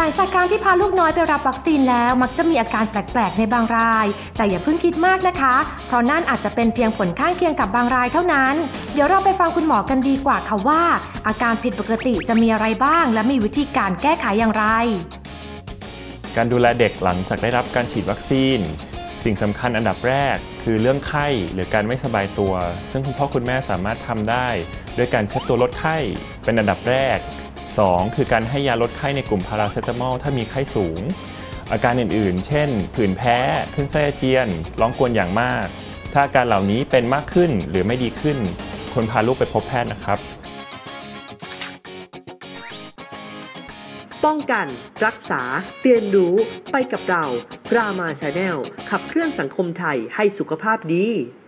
ลังจากการที่พาลูกน้อยไปรับวัคซีนแล้วมักจะมีอาการแปลกๆในบางรายแต่อย่าเพิ่งคิดมากนะคะเพราะนั่นอาจจะเป็นเพียงผลข้างเคียงกับบางรายเท่านั้นเดี๋ยวเราไปฟังคุณหมอกันดีกว่าค่ะว่าอาการผิดปกติจะมีอะไรบ้างและมีวิธีการแก้ไขอย่างไรการดูแลเด็กหลังจากได้รับการฉีดวัคซีนสิ่งสำคัญอันดับแรกคือเรื่องไข้หรือการไม่สบายตัวซึ่งคุณพ่อคุณแม่สามารถทำได้ด้วยการเช็ดตัวลดไข้เป็นอันดับแรก2คือการให้ยาลดไข้ในกลุ่มพาราเซตามอลถ้ามีไข้สูงอาการอื่นๆเช่นผื่นแพ้ขึ้นไส้อาเจียนร้องกรนอย่างมากถ้าอาการเหล่านี้เป็นมากขึ้นหรือไม่ดีขึ้นควรพาลูกไปพบแพทย์นะครับป้องกันรักษาเรียนรู้ไปกับเรารามา Channel ขับเคลื่อนสังคมไทยให้สุขภาพดี